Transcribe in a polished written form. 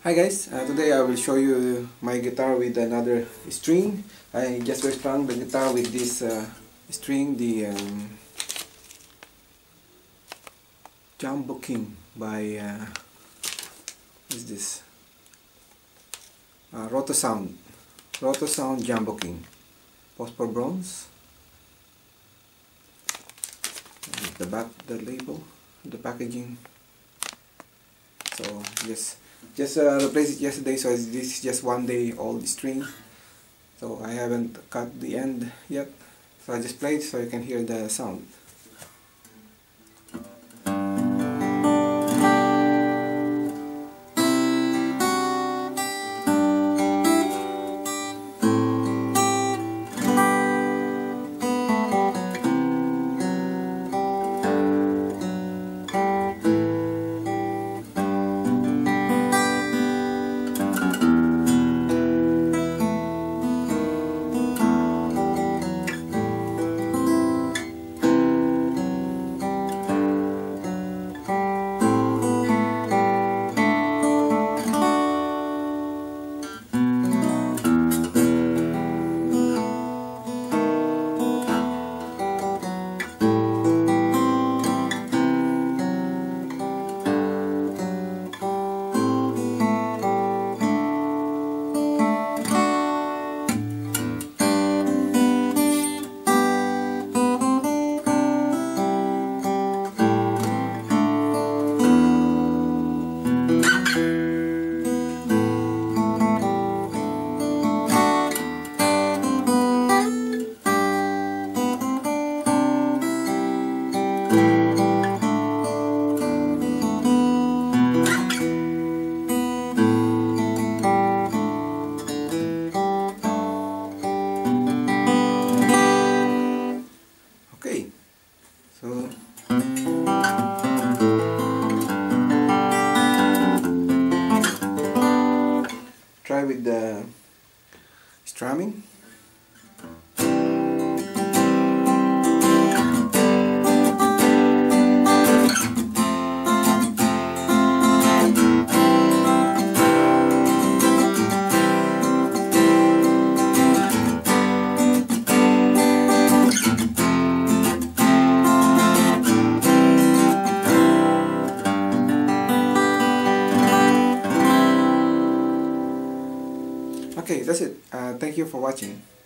Hi guys, today I will show you my guitar with another string. I just re-strung the guitar with this string, the Jumbo King by what is this? Rotosound Jumbo King, phosphor bronze. The back, the label, the packaging. So just replaced it yesterday, so this is just 1 day old string. So I haven't cut the end yet, so I just played so you can hear the sound. Okay, so try with the strumming. Okay, that's it. Thank you for watching.